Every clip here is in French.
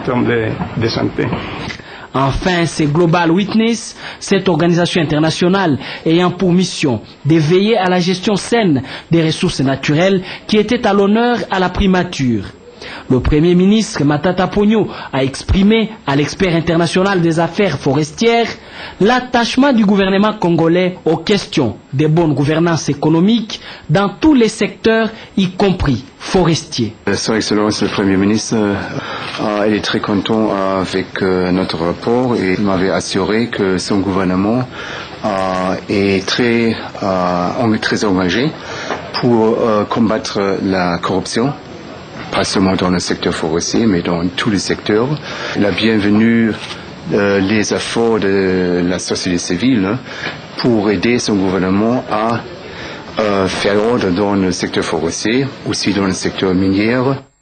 termes de santé. Enfin, c'est Global Witness, cette organisation internationale ayant pour mission de veiller à la gestion saine des ressources naturelles qui était à l'honneur à la primature. Le Premier ministre Matata Ponyo a exprimé à l'expert international des affaires forestières l'attachement du gouvernement congolais aux questions de bonne gouvernance économique dans tous les secteurs, y compris forestiers. Son Excellence le Premier ministre il est très content avec notre rapport et il m'avait assuré que son gouvernement est très engagé pour combattre la corruption. Pas seulement dans le secteur forestier, mais dans tous les secteurs. Il a bienvenu les efforts de la société civile pour aider son gouvernement à faire ordre dans le secteur forestier, aussi dans le secteur minier.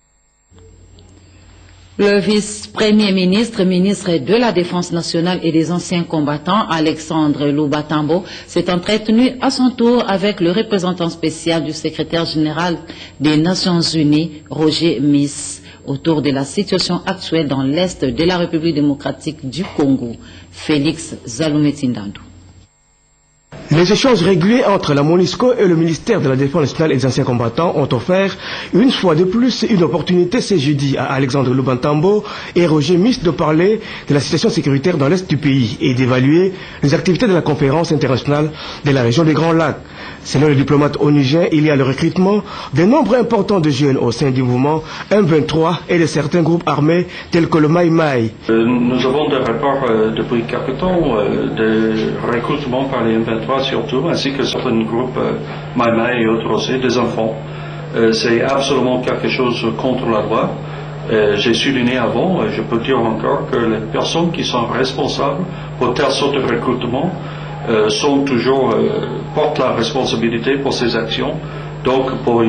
Le vice-premier ministre, ministre de la Défense nationale et des anciens combattants, Alexandre Lubatambo, s'est entretenu à son tour avec le représentant spécial du secrétaire général des Nations Unies, Roger Miss, autour de la situation actuelle dans l'Est de la République démocratique du Congo. Félix Zaloumetindandou. Les échanges réguliers entre la MONUSCO et le ministère de la Défense nationale et des anciens combattants ont offert une fois de plus une opportunité ce jeudi à Alexandre Lubatambo et Roger Miss de parler de la situation sécuritaire dans l'Est du pays et d'évaluer les activités de la conférence internationale de la région des Grands Lacs. Selon le diplomate onusien, il y a le recrutement d'un nombre important de jeunes au sein du mouvement M23 et de certains groupes armés tels que le Mai Mai. Nous avons des rapports depuis quelque temps de recrutement par les M23 surtout, ainsi que certains groupes Mai Mai et autres aussi, des enfants. C'est absolument quelque chose contre la loi. J'ai souligné avant, et je peux dire encore, que les personnes qui sont responsables pour telle sorte de recrutement sont toujours portent la responsabilité pour ces actions, donc pour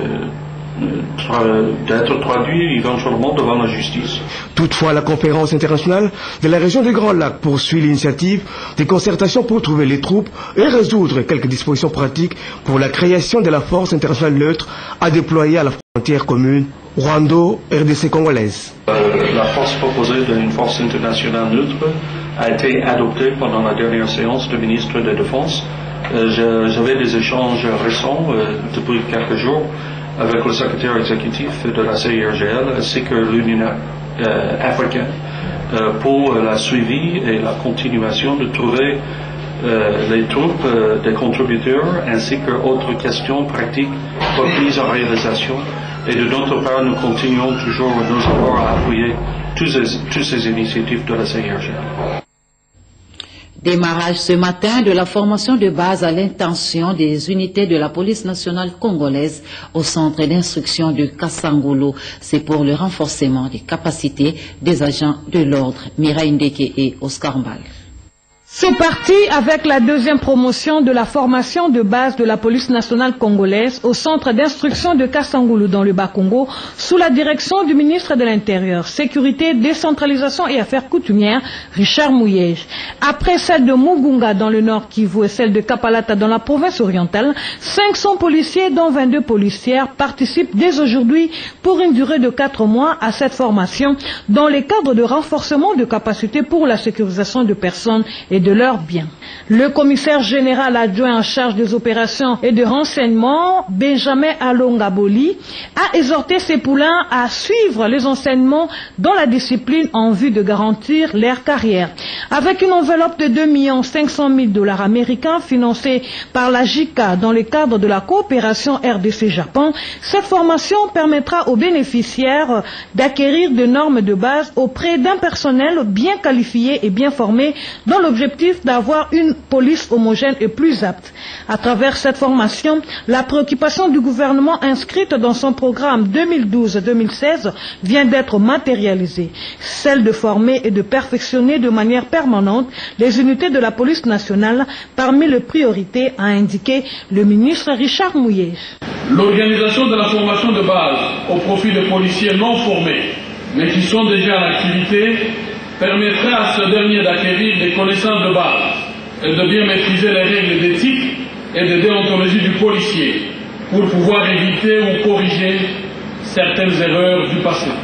d'être traduits éventuellement devant la justice. Toutefois, la conférence internationale de la région des Grands Lacs poursuit l'initiative des concertations pour trouver les troupes et résoudre quelques dispositions pratiques pour la création de la force internationale neutre à déployer à la frontière commune Rwando-RDC congolaise. La force proposée d'une force internationale neutre a été adoptée pendant la dernière séance du ministre de la Défense. J'avais des échanges récents depuis quelques jours avec le secrétaire exécutif de la CIRGL ainsi que l'Union africaine pour la suivi et la continuation de trouver les troupes des contributeurs ainsi que autres questions pratiques pour mise en réalisation. Et de notre part, nous continuons toujours nos efforts à appuyer toutes ces initiatives de la CIRGL. Démarrage ce matin de la formation de base à l'intention des unités de la police nationale congolaise au centre d'instruction de Kasangolo. C'est pour le renforcement des capacités des agents de l'ordre. Mireille Ndeke et Oscar Mbal. C'est parti avec la deuxième promotion de la formation de base de la police nationale congolaise au centre d'instruction de Kasangulu dans le Bas-Congo sous la direction du ministre de l'Intérieur, Sécurité, Décentralisation et Affaires coutumières, Richard Mouyej. Après celle de Mugunga dans le Nord Kivu et celle de Kapalata dans la province orientale, 500 policiers dont 22 policières participent dès aujourd'hui pour une durée de 4 mois à cette formation dans les cadres de renforcement de capacités pour la sécurisation de personnes et de leurs biens. Le commissaire général adjoint en charge des opérations et de renseignement, Benjamin Alongaboli, a exhorté ses poulains à suivre les enseignements dans la discipline en vue de garantir leur carrière. Avec une enveloppe de 2 500 000 $ américains financée par la JICA dans le cadre de la coopération RDC-Japon, cette formation permettra aux bénéficiaires d'acquérir des normes de base auprès d'un personnel bien qualifié et bien formé dans l'objectif d'avoir une police homogène et plus apte. À travers cette formation, la préoccupation du gouvernement inscrite dans son programme 2012-2016 vient d'être matérialisée. Celle de former et de perfectionner de manière permanente les unités de la police nationale parmi les priorités, a indiqué le ministre Richard Mouyej. L'organisation de la formation de base au profit des policiers non formés, mais qui sont déjà à l'activité, permettrait à ce dernier d'acquérir des connaissances de base et de bien maîtriser les règles d'éthique et de déontologie du policier pour pouvoir éviter ou corriger certaines erreurs du passé.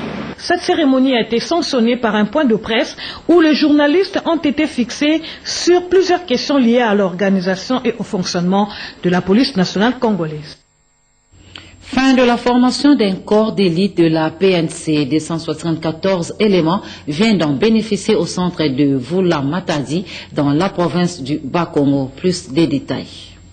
Cette cérémonie a été sanctionnée par un point de presse où les journalistes ont été fixés sur plusieurs questions liées à l'organisation et au fonctionnement de la police nationale congolaise. Fin de la formation d'un corps d'élite de la PNC. Des 174 éléments viennent d'en bénéficier au centre de Vula Matadi dans la province du Bas-Congo. Plus des détails.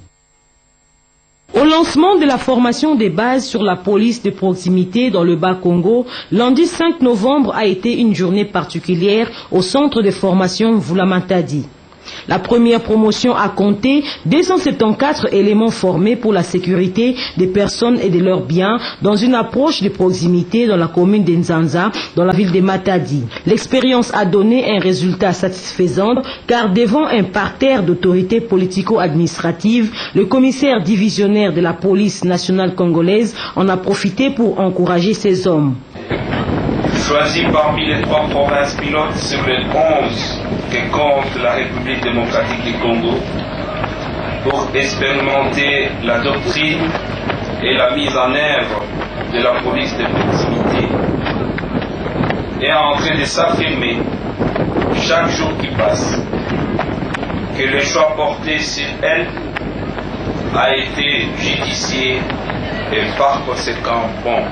Au lancement de la formation des bases sur la police de proximité dans le Bas-Congo, lundi 5 novembre a été une journée particulière au centre de formation Vula Matadi. La première promotion a compté 274 éléments formés pour la sécurité des personnes et de leurs biens dans une approche de proximité dans la commune de Nzanza, dans la ville de Matadi. L'expérience a donné un résultat satisfaisant car devant un parterre d'autorités politico-administratives, le commissaire divisionnaire de la police nationale congolaise en a profité pour encourager ces hommes. Choisi parmi les 3 provinces pilotes sur les 11 que compte la République démocratique du Congo pour expérimenter la doctrine et la mise en œuvre de la police de proximité est en train de s'affirmer chaque jour qui passe que le choix porté sur elle a été judicieux et par conséquent bon.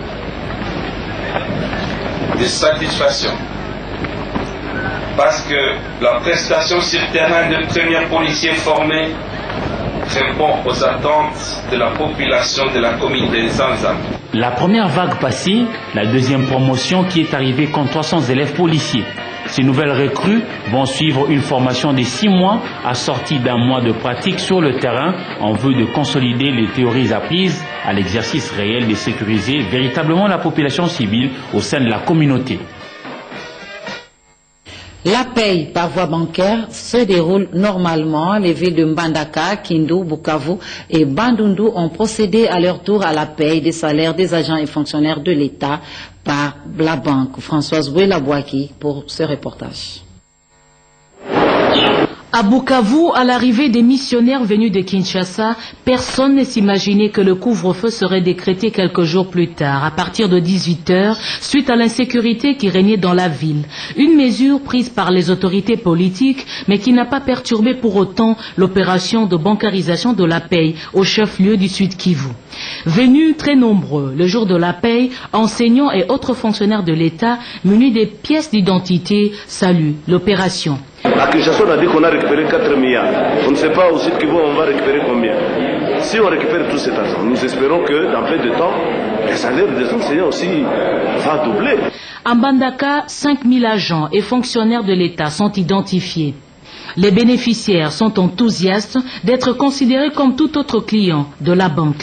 De satisfaction parce que la prestation sur terrain de premiers policiers formés répond aux attentes de la population de la commune de Nzanza. La première vague passée, la deuxième promotion qui est arrivée compte 300 élèves policiers. Ces nouvelles recrues vont suivre une formation de 6 mois assortie d'un mois de pratique sur le terrain en vue de consolider les théories apprises à l'exercice réel de sécuriser véritablement la population civile au sein de la communauté. La paye par voie bancaire se déroule normalement. Les villes de Mbandaka, Kindu, Bukavu et Bandundu ont procédé à leur tour à la paye des salaires des agents et fonctionnaires de l'État par la banque. Françoise Bouelabouaki pour ce reportage. À Bukavu, à l'arrivée des missionnaires venus de Kinshasa, personne ne s'imaginait que le couvre-feu serait décrété quelques jours plus tard, à partir de 18 h, suite à l'insécurité qui régnait dans la ville. Une mesure prise par les autorités politiques, mais qui n'a pas perturbé pour autant l'opération de bancarisation de la paye au chef-lieu du Sud Kivu. Venus très nombreux le jour de la paye, enseignants et autres fonctionnaires de l'État munis des pièces d'identité saluent l'opération. À Kinshasa, on a dit qu'on a récupéré 4 milliards. On ne sait pas aussi on va récupérer combien. Si on récupère tout cet argent, nous espérons que dans peu de temps, les salaires des enseignants aussi vont doubler. À Mbandaka, 5000 agents et fonctionnaires de l'État sont identifiés. Les bénéficiaires sont enthousiastes d'être considérés comme tout autre client de la banque.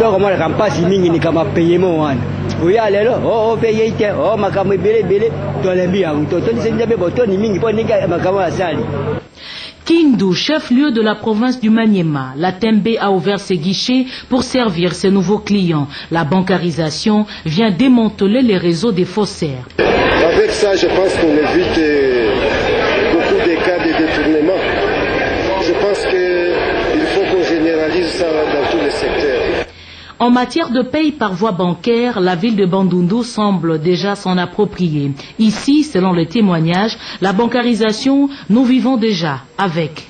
Kindu, chef-lieu de la province du Maniema, la Tembe a ouvert ses guichets pour servir ses nouveaux clients. La bancarisation vient démanteler les réseaux des faussaires. Avec ça, je pense qu'on évite beaucoup de cas de détournement. Je pense qu'il faut qu'on généralise ça dans tous les secteurs. En matière de paye par voie bancaire, la ville de Bandundu semble déjà s'en approprier. Ici, selon les témoignages, la bancarisation, nous vivons déjà avec.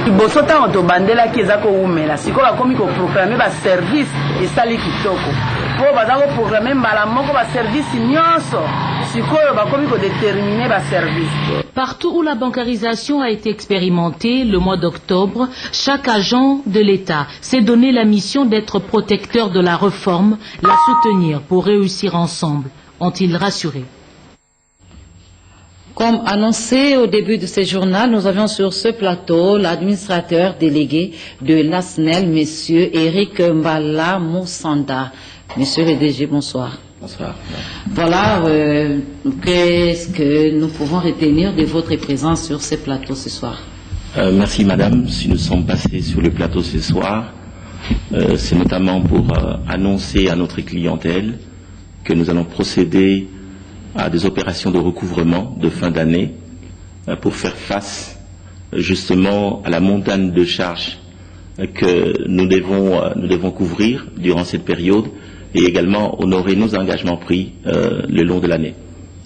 Partout où la bancarisation a été expérimentée, le mois d'octobre, chaque agent de l'État s'est donné la mission d'être protecteur de la réforme, la soutenir pour réussir ensemble, ont-ils rassuré. Comme annoncé au début de ce journal, nous avions sur ce plateau l'administrateur délégué de l'ASNEL, Monsieur Eric Mbala Moussanda. Monsieur le DG, bonsoir. Bonsoir. Voilà, qu'est-ce que nous pouvons retenir de votre présence sur ce plateau ce soir? Merci madame. Si nous sommes passés sur le plateau ce soir, c'est notamment pour annoncer à notre clientèle que nous allons procéder à des opérations de recouvrement de fin d'année pour faire face justement à la montagne de charges que nous devons couvrir durant cette période et également honorer nos engagements pris le long de l'année.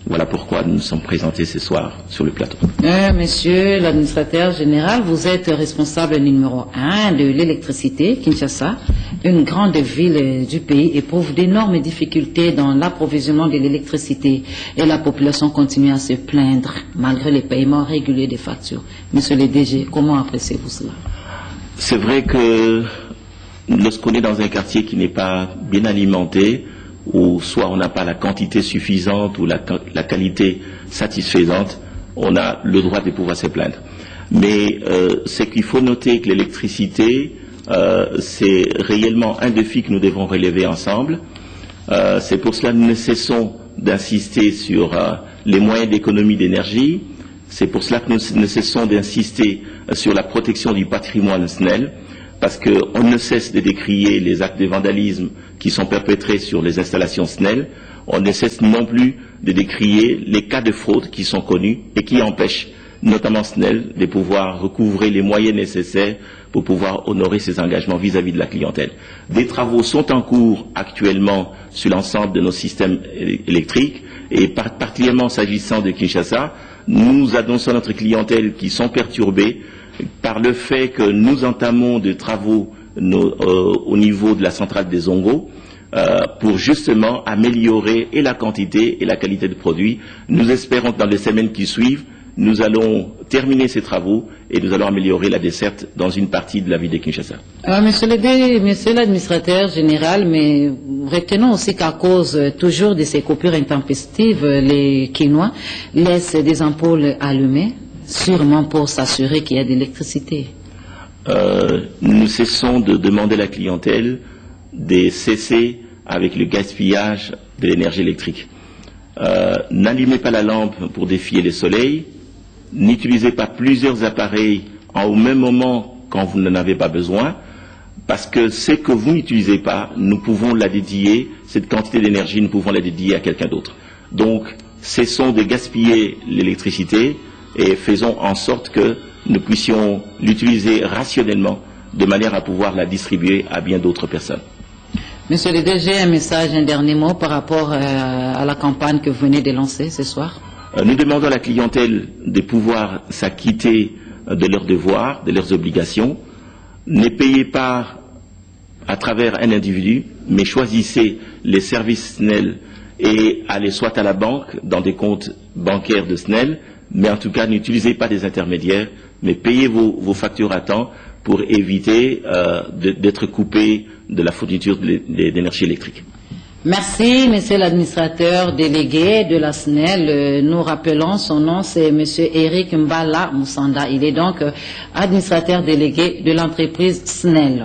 Voilà pourquoi nous nous sommes présentés ce soir sur le plateau. Monsieur l'administrateur général, vous êtes responsable numéro 1 de l'électricité. Kinshasa, une grande ville du pays, éprouve d'énormes difficultés dans l'approvisionnement de l'électricité et la population continue à se plaindre malgré les paiements réguliers des factures. Monsieur le DG, comment appréciez-vous cela? C'est vrai que lorsqu'on est dans un quartier qui n'est pas bien alimenté, ou soit on n'a pas la quantité suffisante ou la qualité satisfaisante, on a le droit de pouvoir se plaindre. Mais c'est qu'il faut noter que l'électricité, c'est réellement un défi que nous devons relever ensemble. C'est pour cela que nous ne cessons d'insister sur les moyens d'économie d'énergie. C'est pour cela que nous ne cessons d'insister sur la protection du patrimoine SNEL, parce qu'on ne cesse de décrier les actes de vandalisme qui sont perpétrés sur les installations SNEL. On ne cesse non plus de décrier les cas de fraude qui sont connus et qui empêchent notamment SNEL de pouvoir recouvrer les moyens nécessaires pour pouvoir honorer ses engagements vis-à-vis de la clientèle. Des travaux sont en cours actuellement sur l'ensemble de nos systèmes électriques et particulièrement s'agissant de Kinshasa, nous annonçons à notre clientèle qui sont perturbées par le fait que nous entamons des travaux au niveau de la centrale des Zongo pour justement améliorer et la quantité et la qualité de produits. Nous espérons que dans les semaines qui suivent, nous allons terminer ces travaux et nous allons améliorer la desserte dans une partie de la ville de Kinshasa. Monsieur l'administrateur général, mais retenons aussi qu'à cause toujours de ces coupures intempestives, les Kinois laissent des ampoules allumées, sûrement pour s'assurer qu'il y a de l'électricité. Nous cessons de demander à la clientèle de cesser avec le gaspillage de l'énergie électrique. N'allumez pas la lampe pour défier le soleil, n'utilisez pas plusieurs appareils au même moment quand vous n'en avez pas besoin, parce que ce que vous n'utilisez pas, nous pouvons la dédier, cette quantité d'énergie, nous pouvons la dédier à quelqu'un d'autre. Donc, cessons de gaspiller l'électricité et faisons en sorte que nous puissions l'utiliser rationnellement de manière à pouvoir la distribuer à bien d'autres personnes. Monsieur le DG, un dernier mot par rapport à la campagne que vous venez de lancer ce soir. Nous demandons à la clientèle de pouvoir s'acquitter de leurs devoirs, de leurs obligations. Ne payez pas à travers un individu, mais choisissez les services SNEL et allez soit à la banque, dans des comptes bancaires de SNEL, mais en tout cas n'utilisez pas des intermédiaires, mais payez vos factures à temps pour éviter d'être coupé de la fourniture d'énergie électrique. Merci, monsieur l'administrateur délégué de la SNEL. Nous rappelons son nom, c'est monsieur Eric Mbala Moussanda. Il est donc administrateur délégué de l'entreprise SNEL.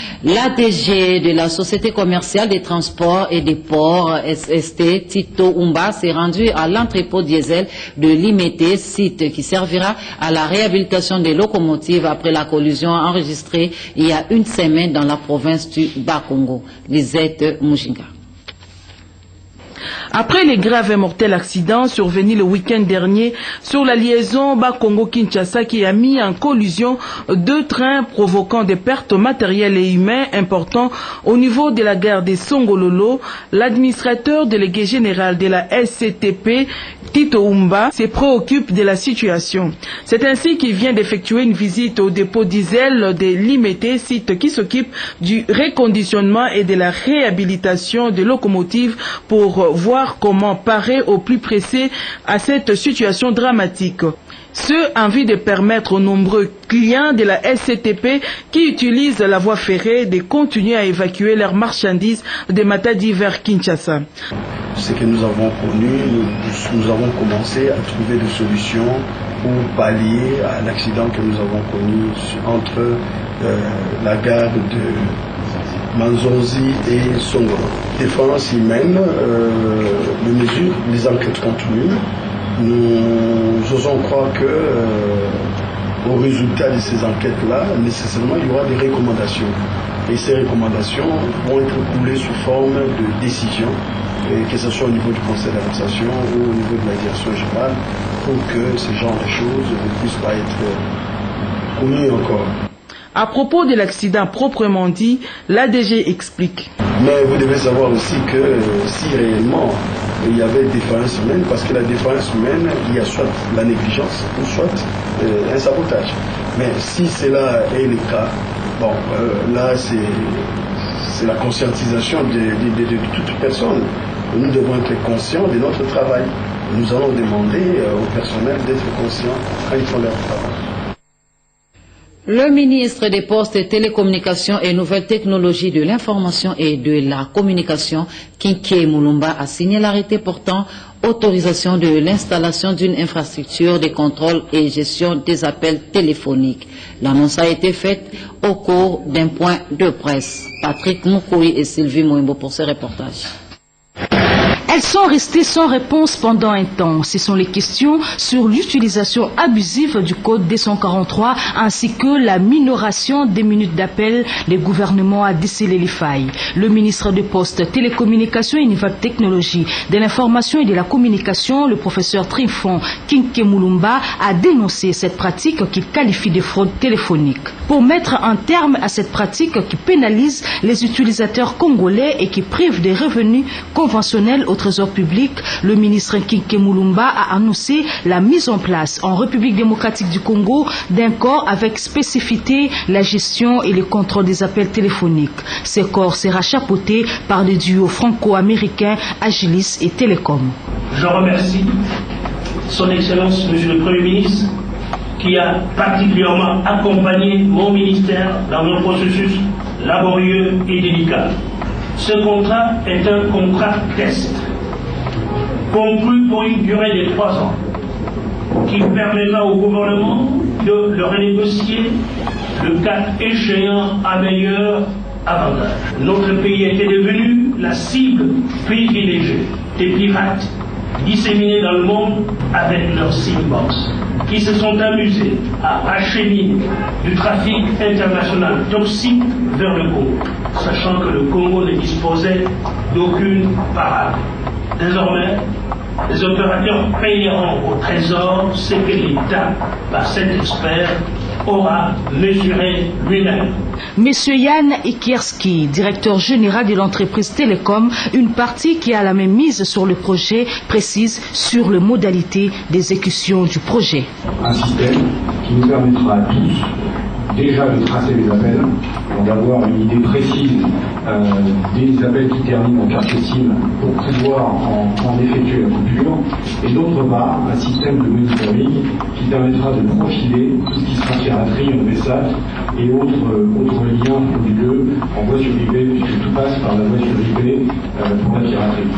L'ADG de la Société commerciale des transports et des ports, SST, Tito Umba, s'est rendu à l'entrepôt diesel de Limete, site qui servira à la réhabilitation des locomotives après la collision enregistrée il y a une semaine dans la province du Bas-Congo. Lisette Mujinga. Après les graves et mortels accidents survenus le week-end dernier sur la liaison Bas-Congo-Kinshasa qui a mis en collision deux trains provoquant des pertes matérielles et humaines importantes au niveau de la gare de Songololo, l'administrateur délégué général de la SCTP, Tito Umba, se préoccupe de la situation. C'est ainsi qu'il vient d'effectuer une visite au dépôt diesel de Limete, site qui s'occupe du reconditionnement et de la réhabilitation des locomotives pour voir comment parer au plus pressé à cette situation dramatique. Ce en vue de permettre aux nombreux clients de la SCTP qui utilisent la voie ferrée de continuer à évacuer leurs marchandises de Matadi vers Kinshasa. Ce que nous avons connu, nous avons commencé à trouver des solutions pour pallier à l'accident que nous avons connu entre la gare de Manzonzi et Songolo. Défense humaine, les mesures, les enquêtes continuent. Nous osons croire que au résultat de ces enquêtes-là, nécessairement, il y aura des recommandations. Et ces recommandations vont être coulées sous forme de décision, que ce soit au niveau du conseil d'administration ou au niveau de la direction générale, pour que ce genre de choses ne puissent pas être commis encore. À propos de l'accident proprement dit, l'ADG explique. Mais vous devez savoir aussi que si réellement il y avait défaillance humaine, parce que la défaillance humaine, il y a soit la négligence ou soit un sabotage. Mais si cela est le cas, bon, là c'est la conscientisation de toute personne. Nous devons être conscients de notre travail. Nous allons demander au personnel d'être conscients quand ils font leur travail. Le ministre des Postes et Télécommunications et Nouvelles Technologies de l'Information et de la Communication, Kinke Mulumba, a signé l'arrêté portant autorisation de l'installation d'une infrastructure de contrôle et gestion des appels téléphoniques. L'annonce a été faite au cours d'un point de presse. Patrick Moukoui et Sylvie Moimbo pour ce reportage. Elles sont restées sans réponse pendant un temps. Ce sont les questions sur l'utilisation abusive du code 243 ainsi que la minoration des minutes d'appel. Le gouvernement a décelé les failles. Le ministre des Postes, Télécommunications et Nouvelles Technologies de l'Information et de la Communication, le professeur Trifon Kinke Mulumba, a dénoncé cette pratique qu'il qualifie de fraude téléphonique. Pour mettre un terme à cette pratique qui pénalise les utilisateurs congolais et qui prive des revenus conventionnels au Trésor public, le ministre Kinke Mulumba a annoncé la mise en place en République démocratique du Congo d'un corps avec spécificité la gestion et le contrôle des appels téléphoniques. Ce corps sera chapeauté par le duo franco-américain Agilis et Télécom. Je remercie Son Excellence, Monsieur le Premier ministre, qui a particulièrement accompagné mon ministère dans un processus laborieux et délicat. Ce contrat est un contrat test, conclu pour une durée de 3 ans, qui permettra au gouvernement de le renégocier le cas échéant à meilleur avantage. Notre pays était devenu la cible privilégiée des pirates disséminés dans le monde avec leurs SIM-box, qui se sont amusés à acheminer du trafic international toxique vers le Congo, sachant que le Congo ne disposait d'aucune parade. Désormais, les opérateurs payeront au Trésor ce que l'État, par cet expert, aura mesuré lui-même. Monsieur Yann Ikierski, directeur général de l'entreprise Télécom, une partie qui a la même mise sur le projet, précise sur les modalités d'exécution du projet. Un système qui nous permettra à tous déjà de tracer les appels, d'avoir une idée précise des appels qui terminent en carte SIM pour pouvoir en effectuer la coupure, et d'autre part un système de monitoring qui permettra de profiler tout ce qui sera piraterie en message et autres liens frauduleux en voie sur IP, puisque tout passe par la voie sur IP pour la piraterie.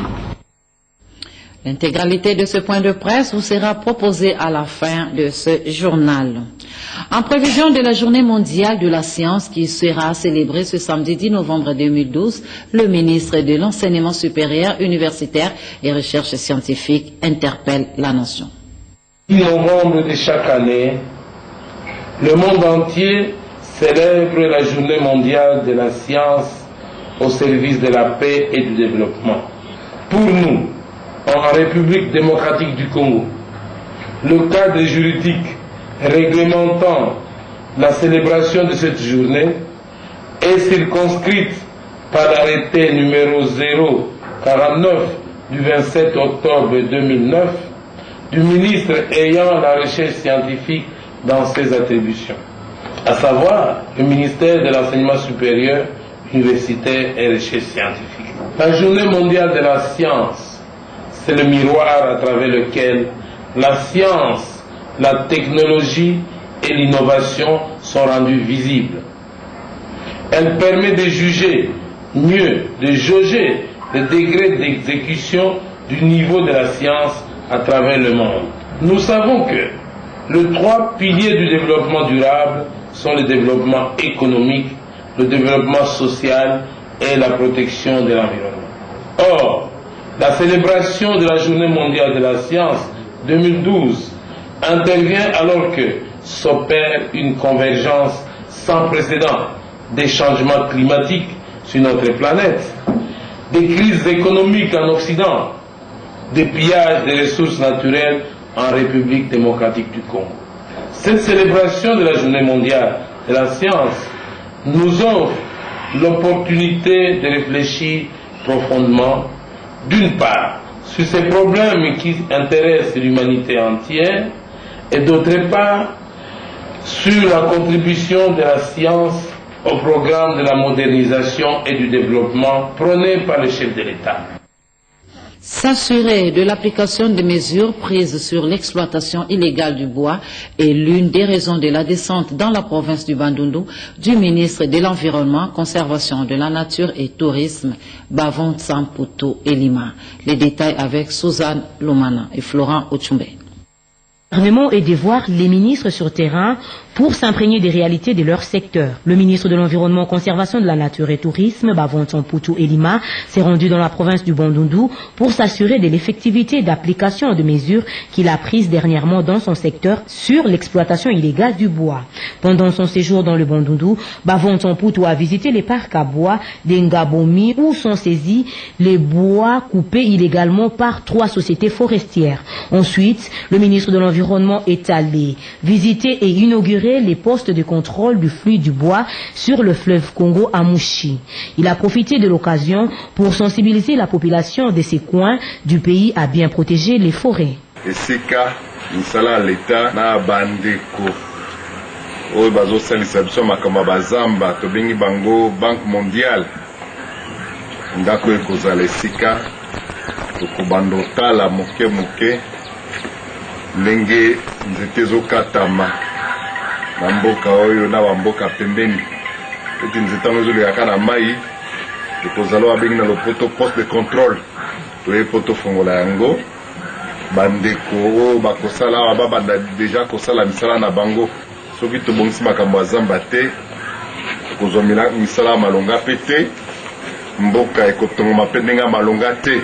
L'intégralité de ce point de presse vous sera proposée à la fin de ce journal. En prévision de la journée mondiale de la science qui sera célébrée ce samedi 10 novembre 2012, le ministre de l'Enseignement supérieur, universitaire et recherche scientifique interpelle la nation. 10 novembre de chaque année, le monde entier célèbre la journée mondiale de la science au service de la paix et du développement. Pour nous, en République démocratique du Congo, le cadre juridique réglementant la célébration de cette journée est circonscrite par l'arrêté numéro 049 du 27 octobre 2009 du ministre ayant la recherche scientifique dans ses attributions, à savoir le ministère de l'Enseignement supérieur, universitaire et recherche scientifique. La journée mondiale de la science, c'est le miroir à travers lequel la science, la technologie et l'innovation sont rendues visibles. Elle permet de juger mieux, de jauger le degré d'exécution du niveau de la science à travers le monde. Nous savons que les 3 piliers du développement durable sont le développement économique, le développement social et la protection de l'environnement. Or, la célébration de la Journée mondiale de la science 2012 intervient alors que s'opère une convergence sans précédent des changements climatiques sur notre planète, des crises économiques en Occident, des pillages des ressources naturelles en République démocratique du Congo. Cette célébration de la Journée mondiale et la science nous offre l'opportunité de réfléchir profondément, d'une part, sur ces problèmes qui intéressent l'humanité entière, et d'autre part, sur la contribution de la science au programme de la modernisation et du développement prôné par le chef de l'État. S'assurer de l'application des mesures prises sur l'exploitation illégale du bois est l'une des raisons de la descente dans la province du Bandundu du ministre de l'Environnement, Conservation de la Nature et Tourisme, Bavon Samputu Elima. Les détails avec Suzanne Lomana et Florent Ochumbe. Le gouvernement est de voir les ministres sur terrain pour s'imprégner des réalités de leur secteur. Le ministre de l'Environnement, Conservation de la Nature et Tourisme, Bavon Samputu Elima, s'est rendu dans la province du Bandundu pour s'assurer de l'effectivité d'application de mesures qu'il a prises dernièrement dans son secteur sur l'exploitation illégale du bois. Pendant son séjour dans le Bandundu, Bavon Samputu a visité les parcs à bois d'Engabomi où sont saisis les bois coupés illégalement par 3 sociétés forestières. Ensuite, le ministre de l'Environnement est allé visiter et inaugurer les postes de contrôle du flux du bois sur le fleuve Congo à Mouchi. Il a profité de l'occasion pour sensibiliser la population de ces coins du pays à bien protéger les forêts. Esika misala l'État na bandeko oyo bazosalisa biso makambo bazamba tobengi bango Banque mondiale ndako ekozala esika tokobanda otala moke moke ndenge nzete ezokatama na mboka oyo na bamboka pembeni eti nzete yango ezolekaka na mai ekozala babengi na lopoto poste de contrôle toye po tofongola yango bandeko oyo bakosala awa babanda deja kosala misala na bango soki tobongisi makambo ya zamba te ekozwa misala ya malonga mpe te mboka ekotongoma mpe ndenge ya malonga te.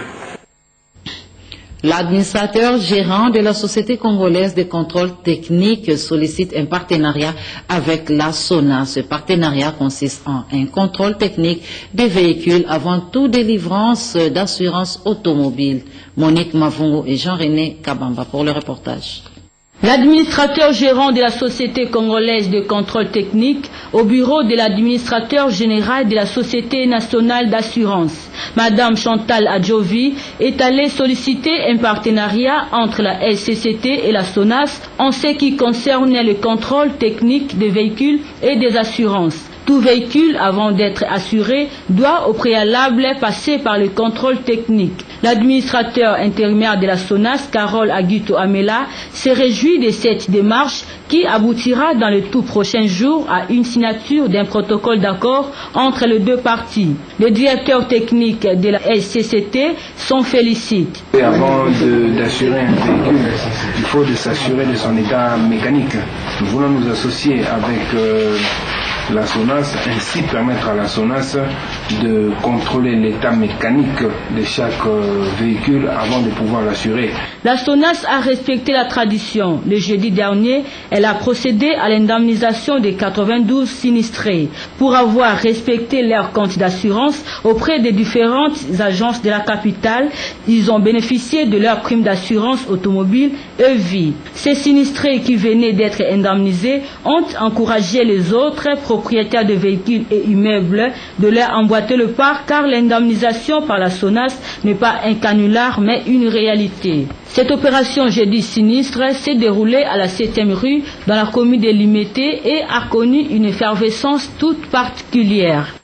L'administrateur gérant de la Société congolaise de contrôle technique sollicite un partenariat avec la SONAS. Ce partenariat consiste en un contrôle technique des véhicules avant toute délivrance d'assurance automobile. Monique Mavungo et Jean-René Kabamba pour le reportage. L'administrateur gérant de la Société congolaise de contrôle technique au bureau de l'administrateur général de la Société nationale d'assurance, Madame Chantal Adjovi, est allée solliciter un partenariat entre la SCCT et la SONAS en ce qui concerne le contrôle technique des véhicules et des assurances. Tout véhicule, avant d'être assuré, doit au préalable passer par le contrôle technique. L'administrateur intérimaire de la SONAS, Carole Aguito Amela, se réjouit de cette démarche qui aboutira dans les tout prochains jours à une signature d'un protocole d'accord entre les deux parties. Le directeur technique de la SCCT s'en félicite. Avant d'assurer un véhicule, il faut s'assurer de son état mécanique. Nous voulons nous associer avec la SONAS, ainsi permettre à la SONAS de contrôler l'état mécanique de chaque véhicule avant de pouvoir l'assurer. La SONAS a respecté la tradition. Le jeudi dernier, elle a procédé à l'indemnisation des 92 sinistrés pour avoir respecté leur compte d'assurance auprès des différentes agences de la capitale. Ils ont bénéficié de leur prime d'assurance automobile et vie. Ces sinistrés qui venaient d'être indemnisés ont encouragé les autres propriétaires de véhicules et immeubles de leur emboîter le pas car l'indemnisation par la SONAS n'est pas un canular mais une réalité. Cette opération jeudi sinistre s'est déroulée à la 7e rue dans la commune de Limete et a connu une effervescence toute particulière.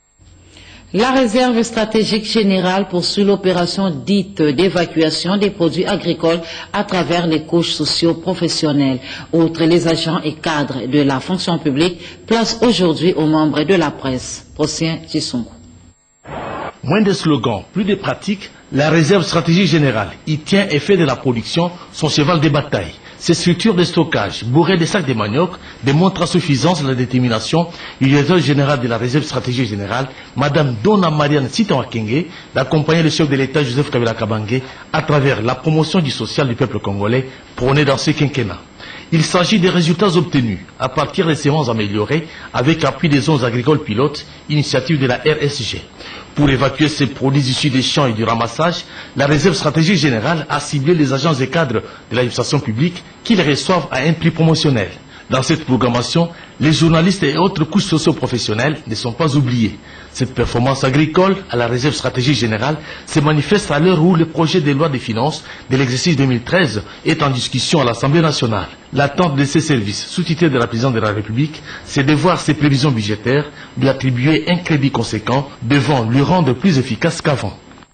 La réserve stratégique générale poursuit l'opération dite d'évacuation des produits agricoles à travers les couches socio-professionnelles. Outre les agents et cadres de la fonction publique, place aujourd'hui aux membres de la presse. Procien Tissongo. Moins de slogans, plus de pratiques, la réserve stratégique générale y tient et fait de la production son cheval de bataille. Ces structures de stockage, bourrées de sacs de manioc, démontrent à suffisance la détermination du directeur général de la réserve stratégique générale, Madame Donna Marianne Sitawakenge, d'accompagner le chef de l'État Joseph Kabila Kabange à travers la promotion du social du peuple congolais prônée dans ce quinquennat. Il s'agit des résultats obtenus à partir des semences améliorées avec appui des zones agricoles pilotes, initiative de la RSG. Pour évacuer ces produits issus des champs et du ramassage, la réserve stratégique générale a ciblé les agents et cadres de l'administration publique qui les reçoivent à un prix promotionnel. Dans cette programmation, les journalistes et autres couches socio-professionnelles ne sont pas oubliés. Cette performance agricole à la réserve stratégique générale se manifeste à l'heure où le projet de loi des finances de l'exercice 2013 est en discussion à l'Assemblée nationale. L'attente de ces services, sous-titrés de la présidente de la République, c'est de voir ses prévisions budgétaires lui attribuer un crédit conséquent devant lui rendre plus efficace qu'avant.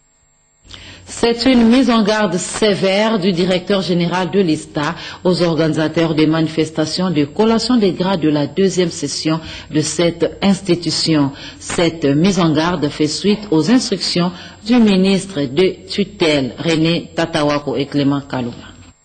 C'est une mise en garde sévère du directeur général de l'ISTA aux organisateurs des manifestations de collation des grades de la deuxième session de cette institution. Cette mise en garde fait suite aux instructions du ministre de tutelle René Tatawako et Clément Kaluma.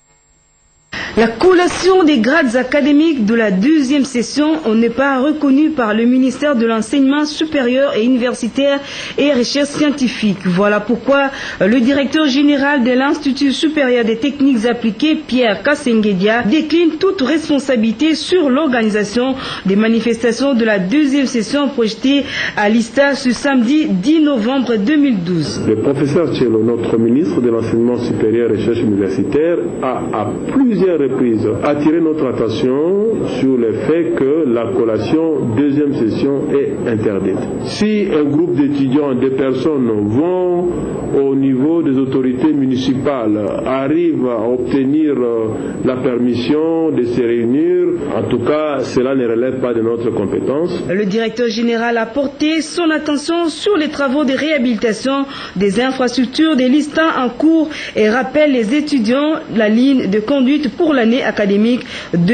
La collation des grades académiques de la deuxième session n'est pas reconnue par le ministère de l'Enseignement supérieur et universitaire et recherche scientifique. Voilà pourquoi le directeur général de l'Institut supérieur des techniques appliquées, Pierre Kassengedia, décline toute responsabilité sur l'organisation des manifestations de la deuxième session projetée à l'ISTA ce samedi 10 novembre 2012. Le professeur Tchelo, notre ministre de l'Enseignement supérieur et recherche universitaire, a à plusieurs reprises attiré notre attention sur le fait que la collation deuxième session est interdite. Si un groupe d'étudiants, des personnes vont au niveau des autorités municipales, arrivent à obtenir la permission de se réunir, en tout cas cela ne relève pas de notre compétence. Le directeur général a porté son attention sur les travaux de réhabilitation des infrastructures des listins en cours et rappelle les étudiants la ligne de conduite pour l'année académique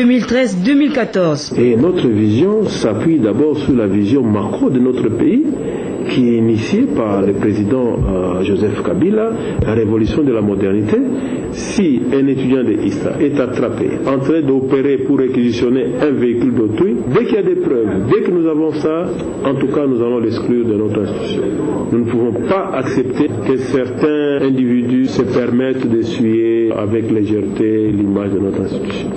2013-2014. Et notre vision s'appuie d'abord sur la vision macro de notre pays, qui est initiée par le président Joseph Kabila, la révolution de la modernité. Si un étudiant de ISTA est attrapé en train d'opérer pour réquisitionner un véhicule d'autrui, dès qu'il y a des preuves, dès que nous avons ça, en tout cas nous allons l'exclure de notre institution. Nous ne pouvons pas accepter que certains individus se permettent d'essuyer avec légèreté l'image de notre institution.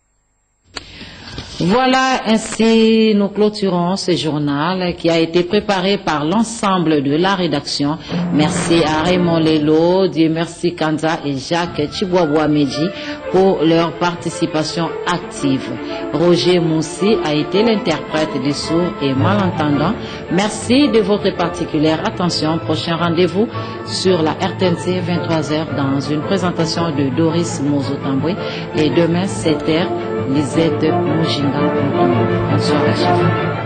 Voilà, ainsi nous clôturons ce journal qui a été préparé par l'ensemble de la rédaction. Merci à Raymond Lelo, Dieu merci Kanza et Jacques Chibwabwa Meji pour leur participation active. Roger Moussi a été l'interprète des sourds et malentendants. Merci de votre particulière attention. Prochain rendez-vous sur la RTNC 23h dans une présentation de Doris Mozo-Tamboué et demain 7h Lisette Mujinga. Bonsoir à chacun.